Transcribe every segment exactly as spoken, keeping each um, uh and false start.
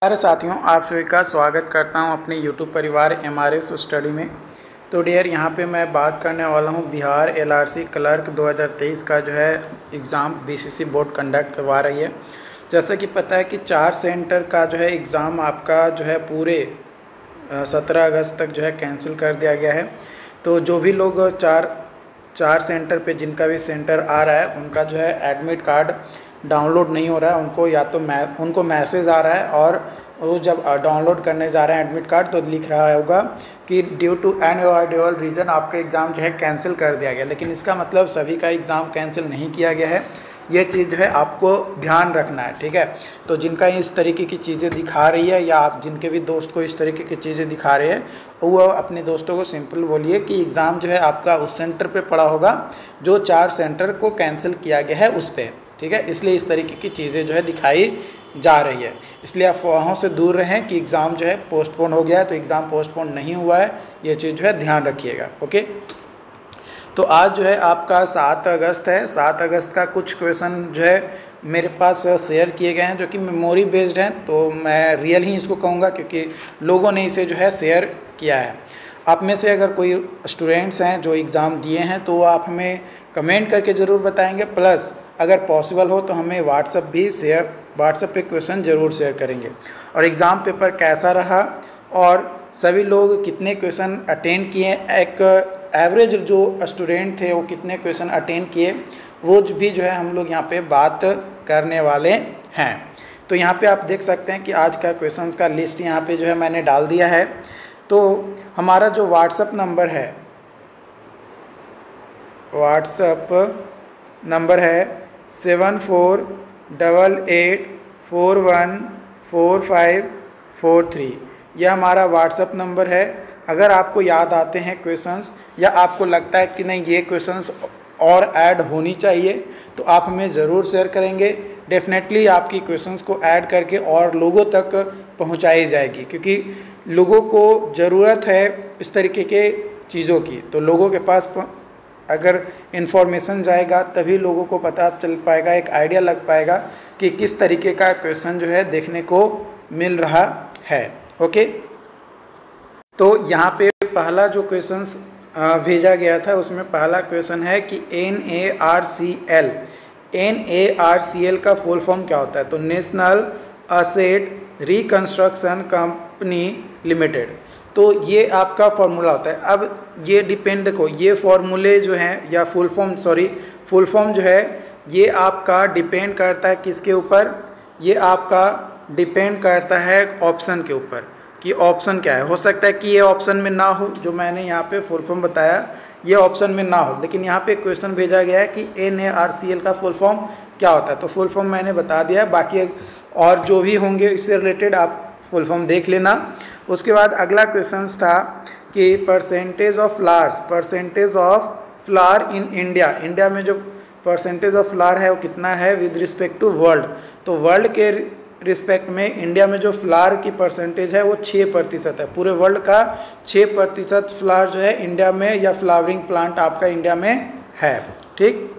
प्यारे साथियों, आप सभी का स्वागत करता हूं अपने यूट्यूब परिवार एम आर एस स्टडी में। तो डियर, यहां पे मैं बात करने वाला हूं Bihar L R C clerk दो हज़ार तेईस का जो है exam B C C board conduct करवा रही है। जैसा कि पता है कि चार सेंटर का जो है एग्ज़ाम आपका जो है पूरे सत्रह अगस्त तक जो है कैंसिल कर दिया गया है। तो जो भी लोग चार चार सेंटर पे जिनका भी सेंटर आ रहा है उनका जो है एडमिट कार्ड डाउनलोड नहीं हो रहा है। उनको या तो मै उनको मैसेज आ रहा है और वो जब डाउनलोड करने जा रहे हैं एडमिट कार्ड तो लिख रहा होगा कि ड्यू टू अनअवॉइडेबल रीज़न आपका एग्ज़ाम जो है कैंसिल कर दिया गया। लेकिन इसका मतलब सभी का एग्ज़ाम कैंसिल नहीं किया गया है, ये चीज़ जो है आपको ध्यान रखना है, ठीक है। तो जिनका इस तरीके की चीज़ें दिखा रही है या आप जिनके भी दोस्त को इस तरीके की चीज़ें दिखा रहे हैं वो अपने दोस्तों को सिंपल बोलिए कि एग्ज़ाम जो है आपका उस सेंटर पे पड़ा होगा जो चार सेंटर को कैंसिल किया गया है उस पर, ठीक है। इसलिए इस तरीके की चीज़ें जो है दिखाई जा रही है, इसलिए आप अफवाहों से दूर रहें कि एग्ज़ाम जो है पोस्टपोन हो गया है। तो एग्ज़ाम पोस्टपोन नहीं हुआ है, ये चीज़ जो है ध्यान रखिएगा, ओके। तो आज जो है आपका सात अगस्त है। सात अगस्त का कुछ क्वेश्चन जो है मेरे पास शेयर किए गए हैं जो कि मेमोरी बेस्ड हैं, तो मैं रियल ही इसको कहूँगा क्योंकि लोगों ने इसे जो है शेयर किया है। आप में से अगर कोई स्टूडेंट्स हैं जो एग्ज़ाम दिए हैं तो आप हमें कमेंट करके ज़रूर बताएंगे, प्लस अगर पॉसिबल हो तो हमें व्हाट्सएप भी शेयर व्हाट्सएप पे क्वेश्चन ज़रूर शेयर करेंगे। और एग्ज़ाम पेपर कैसा रहा और सभी लोग कितने क्वेश्चन अटेंड किए, एक एवरेज जो स्टूडेंट थे वो कितने क्वेश्चन अटेंड किए, वो भी जो है हम लोग यहाँ पे बात करने वाले हैं। तो यहाँ पे आप देख सकते हैं कि आज का क्वेश्चंस का लिस्ट यहाँ पे जो है मैंने डाल दिया है। तो हमारा जो व्हाट्सएप नंबर है व्हाट्सएप नंबर है seven four double eight four one four five four three, यह हमारा व्हाट्सएप नंबर है। अगर आपको याद आते हैं क्वेश्चंस या आपको लगता है कि नहीं ये क्वेश्चंस और ऐड होनी चाहिए तो आप हमें ज़रूर शेयर करेंगे। डेफिनेटली आपकी क्वेश्चंस को ऐड करके और लोगों तक पहुंचाई जाएगी, क्योंकि लोगों को ज़रूरत है इस तरीके के चीज़ों की। तो लोगों के पास अगर इन्फॉर्मेशन जाएगा तभी लोगों को पता चल पाएगा, एक आइडिया लग पाएगा कि किस तरीके का क्वेश्चन जो है देखने को मिल रहा है, ओके। तो यहाँ पे पहला जो क्वेश्चन भेजा गया था उसमें पहला क्वेश्चन है कि N A R C L N A R C L का फुल फॉर्म क्या होता है। तो national asset reconstruction company limited, तो ये आपका फॉर्मूला होता है। अब ये डिपेंड, देखो ये फॉर्मूले जो हैं या full form sorry full form जो है ये आपका डिपेंड करता है किसके ऊपर, ये आपका डिपेंड करता है ऑप्शन के ऊपर कि ऑप्शन क्या है। हो सकता है कि ये ऑप्शन में ना हो, जो मैंने यहाँ पे फुल फॉर्म बताया ये ऑप्शन में ना हो, लेकिन यहाँ पे क्वेश्चन भेजा गया है कि N A R C L का फुल फॉर्म क्या होता है। तो फुल फॉर्म मैंने बता दिया है, बाकी और जो भी होंगे इससे रिलेटेड आप फुल फॉर्म देख लेना। उसके बाद अगला क्वेश्चन था कि percentage of flowers percentage of flower in India, India में जो परसेंटेज ऑफ फ्लावर है वो कितना है विद रिस्पेक्ट टू वर्ल्ड। तो वर्ल्ड के रिस्पेक्ट में इंडिया में जो फ्लावर की परसेंटेज है वो छः प्रतिशत है। पूरे वर्ल्ड का छः प्रतिशत फ्लावर जो है इंडिया में या फ्लावरिंग प्लांट आपका इंडिया में है, ठीक।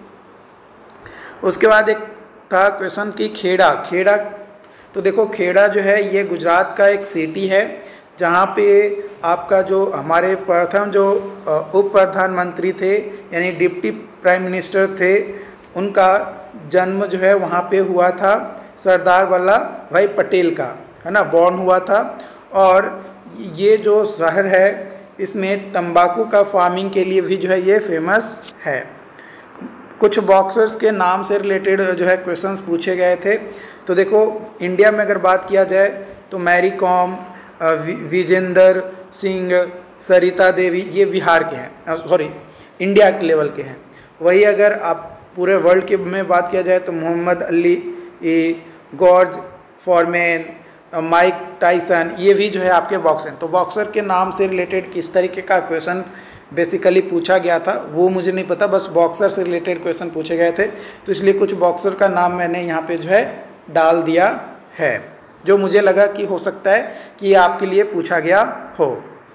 उसके बाद एक था क्वेश्चन की खेड़ा खेड़ा तो देखो खेड़ा जो है ये गुजरात का एक सिटी है जहाँ पे आपका जो हमारे प्रथम जो उप प्रधानमंत्री थे यानी डिप्टी प्राइम मिनिस्टर थे उनका जन्म जो है वहाँ पे हुआ था, सरदार वल्लभ भाई पटेल का, है ना, बॉर्न हुआ था। और ये जो शहर है इसमें तंबाकू का फार्मिंग के लिए भी जो है ये फेमस है। कुछ बॉक्सर्स के नाम से रिलेटेड जो है क्वेश्चंस पूछे गए थे। तो देखो इंडिया में अगर बात किया जाए तो मैरी कॉम, विजेंदर सिंह, सरिता देवी ये बिहार के हैं, सॉरी इंडिया के लेवल के हैं। वही अगर आप पूरे वर्ल्ड के में बात किया जाए तो Muhammad Ali, George Foreman, Mike Tyson ये भी जो है आपके बॉक्सर हैं। तो बॉक्सर के नाम से रिलेटेड किस तरीके का क्वेश्चन बेसिकली पूछा गया था वो मुझे नहीं पता, बस बॉक्सर से रिलेटेड क्वेश्चन पूछे गए थे। तो इसलिए कुछ बॉक्सर का नाम मैंने यहाँ पे जो है डाल दिया है, जो मुझे लगा कि हो सकता है कि ये आपके लिए पूछा गया हो।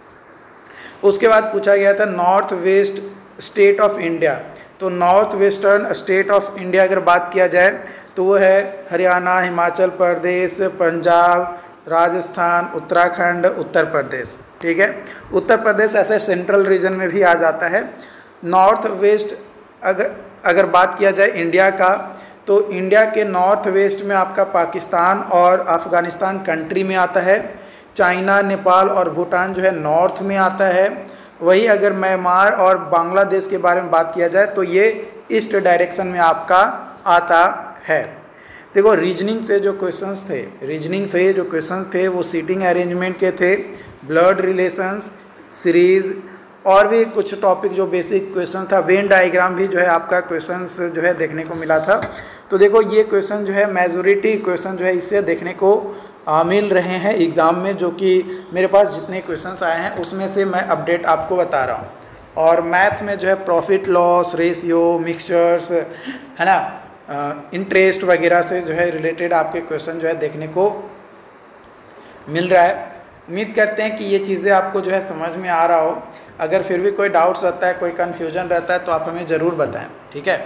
उसके बाद पूछा गया था north west state of India. तो north western state of India अगर बात किया जाए तो वो है हरियाणा, हिमाचल प्रदेश, पंजाब, राजस्थान, उत्तराखंड, उत्तर प्रदेश। ठीक है, उत्तर प्रदेश ऐसे सेंट्रल रीजन में भी आ जाता है। नॉर्थ वेस्ट अगर अगर बात किया जाए इंडिया का, तो इंडिया के नॉर्थ वेस्ट में आपका पाकिस्तान और अफ़गानिस्तान कंट्री में आता है। चाइना, नेपाल और भूटान जो है नॉर्थ में आता है। वही अगर म्यांमार और बांग्लादेश के बारे में बात किया जाए तो ये ईस्ट डायरेक्शन में आपका आता है। देखो रीजनिंग से जो क्वेश्चंस थे रीजनिंग से जो क्वेश्चंस थे वो सीटिंग अरेंजमेंट के थे, ब्लड रिलेशंस, सीरीज़ और भी कुछ टॉपिक जो बेसिक क्वेश्चन था। वेन डायग्राम भी जो है आपका क्वेश्चंस जो है देखने को मिला था। तो देखो ये क्वेश्चन जो है मेजॉरिटी क्वेश्चन जो है इससे देखने को आ, मिल रहे हैं एग्ज़ाम में, जो कि मेरे पास जितने क्वेश्चंस आए हैं उसमें से मैं अपडेट आपको बता रहा हूँ। और मैथ्स में जो है प्रॉफिट लॉस रेशियो, मिक्सचर्स, है ना, इंटरेस्ट वगैरह से जो है रिलेटेड आपके क्वेश्चन जो है देखने को मिल रहा है। उम्मीद करते हैं कि ये चीज़ें आपको जो है समझ में आ रहा हो। अगर फिर भी कोई डाउट्स रहता है, कोई कन्फ्यूजन रहता है तो आप हमें ज़रूर बताएं। ठीक है,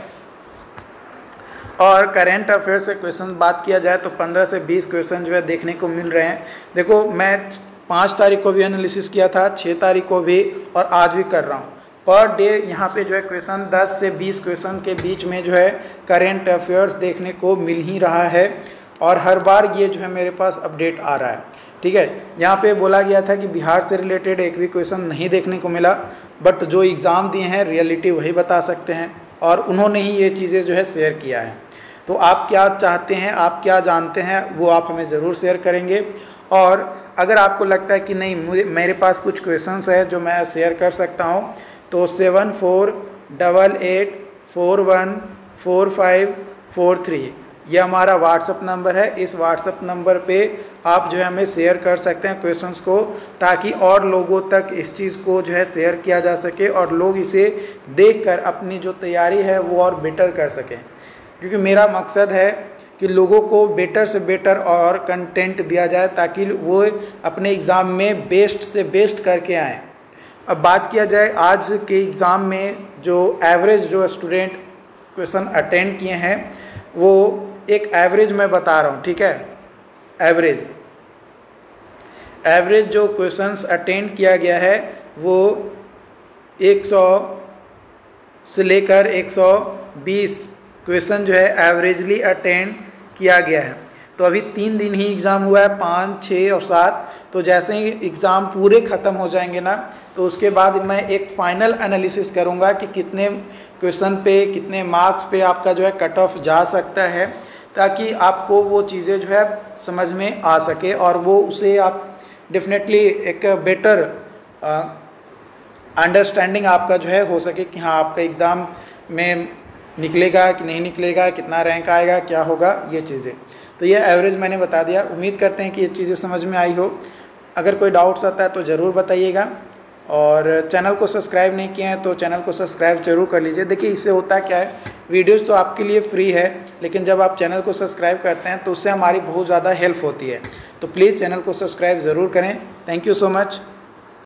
और करेंट अफेयर से क्वेश्चन बात किया जाए तो पंद्रह से बीस क्वेश्चन जो है देखने को मिल रहे हैं। देखो मैं पाँच तारीख को भी एनालिसिस किया था, छः तारीख को भी, और आज भी कर रहा हूँ। पर डे यहाँ पे जो है क्वेश्चन दस से बीस क्वेश्चन के बीच में जो है करेंट अफेयर्स देखने को मिल ही रहा है, और हर बार ये जो है मेरे पास अपडेट आ रहा है। ठीक है, यहाँ पे बोला गया था कि बिहार से रिलेटेड एक भी क्वेश्चन नहीं देखने को मिला, बट जो एग्ज़ाम दिए हैं रियलिटी वही बता सकते हैं, और उन्होंने ही ये चीज़ें जो है शेयर किया है। तो आप क्या चाहते हैं, आप क्या जानते हैं, वो आप हमें ज़रूर शेयर करेंगे। और अगर आपको लगता है कि नहीं मुझे मेरे पास कुछ क्वेश्चंस है जो मैं शेयर कर सकता हूँ, तो seven four double eight four one four five four three ये हमारा व्हाट्सअप नंबर है। इस व्हाट्सअप नंबर पे आप जो है हमें शेयर कर सकते हैं क्वेश्चंस को, ताकि और लोगों तक इस चीज़ को जो है शेयर किया जा सके और लोग इसे देखकर अपनी जो तैयारी है वो और बेटर कर सकें। क्योंकि मेरा मकसद है कि लोगों को बेटर से बेटर और कंटेंट दिया जाए, ताकि वो अपने एग्ज़ाम में बेस्ट से बेस्ट करके आएँ। अब बात किया जाए आज के एग्ज़ाम में जो एवरेज जो स्टूडेंट क्वेश्चन अटेंड किए हैं, वो एक एवरेज मैं बता रहा हूँ। ठीक है, एवरेज एवरेज जो क्वेश्चंस अटेंड किया गया है वो एक सौ से लेकर एक सौ बीस क्वेश्चन जो है एवरेजली अटेंड किया गया है। तो अभी तीन दिन ही एग्ज़ाम हुआ है, पाँच, छः और सात। तो जैसे ही एग्ज़ाम पूरे ख़त्म हो जाएंगे ना, तो उसके बाद मैं एक फ़ाइनल एनालिसिस करूँगा कि कितने क्वेश्चन पे, कितने मार्क्स पे आपका जो है कट ऑफ जा सकता है, ताकि आपको वो चीज़ें जो है समझ में आ सके, और वो उसे आप डेफिनेटली एक बेटर अंडरस्टैंडिंग आपका जो है हो सके कि हाँ आपका एग्ज़ाम में निकलेगा कि नहीं निकलेगा, कितना रैंक आएगा, क्या होगा, ये चीज़ें। तो ये एवरेज मैंने बता दिया। उम्मीद करते हैं कि ये चीज़ें समझ में आई हो। अगर कोई डाउट्स आता है तो ज़रूर बताइएगा, और चैनल को सब्सक्राइब नहीं किए हैं तो चैनल को सब्सक्राइब जरूर कर लीजिए। देखिए इससे होता क्या है, वीडियोज़ तो आपके लिए फ्री है, लेकिन जब आप चैनल को सब्सक्राइब करते हैं तो उससे हमारी बहुत ज़्यादा हेल्प होती है। तो प्लीज़ चैनल को सब्सक्राइब ज़रूर करें। Thank you so much.